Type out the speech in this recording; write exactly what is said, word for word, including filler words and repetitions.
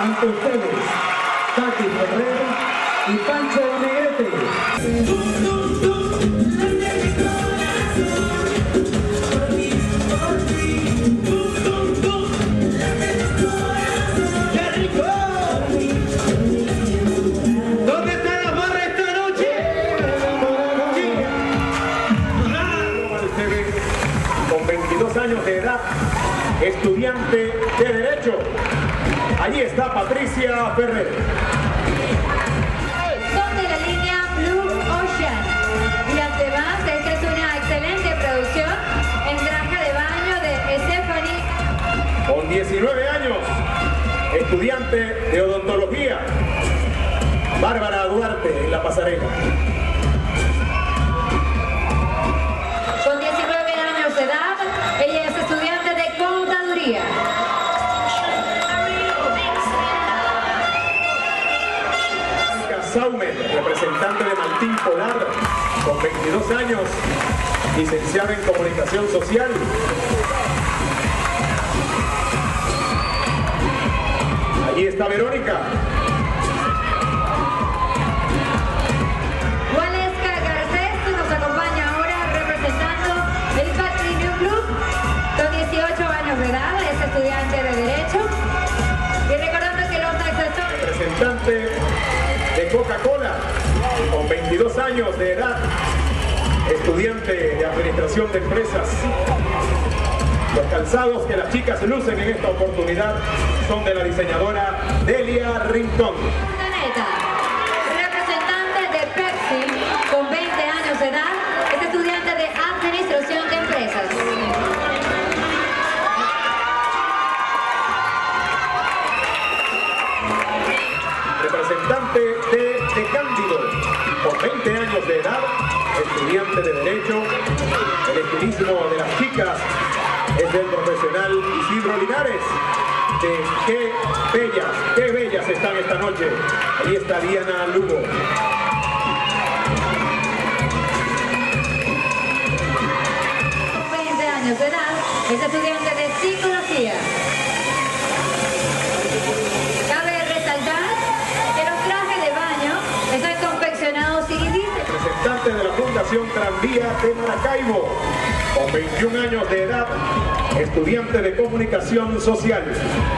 ante ustedes, Tati Ferrer y Pancho Negrete. Años de edad, estudiante de Derecho. Allí está Patricia Ferrer. Son de la línea Blue Ocean. Y además, esta es una excelente producción en traje de baño de Stephanie. Con diecinueve años, estudiante de odontología, Bárbara Duarte en la pasarela. Con diecinueve años de edad, ella es estudiante de contaduría. Saumen, representante de Maltín Polar, con veintidós años, licenciada en Comunicación Social. Allí está Verónica. Waleska Garcés, que nos acompaña ahora representando el Patricio Club, con dieciocho años de edad, es estudiante de Derecho. Y recordando que los accesorios... Representante de Coca-Cola, con veintidós años de edad, estudiante de Administración de Empresas. Los calzados que las chicas lucen en esta oportunidad son de la diseñadora Delia Rincón. Caneta, representante de Pepsi, con veinte años de edad, es estudiante de Administración de Empresas. Representante de, de Cándido, con veinte años de edad, estudiante de Derecho. El estilismo de las chicas es del profesional Isidro Linares. De qué bellas, qué bellas están esta noche. Ahí está Diana Lugo. Con veinte años de edad, es estudiante de Psicología. Cabe resaltar que los trajes de baño están confeccionados y representante de la Fundación Tranvía de Maracaibo, con veintiún años de edad, estudiante de Comunicación Social.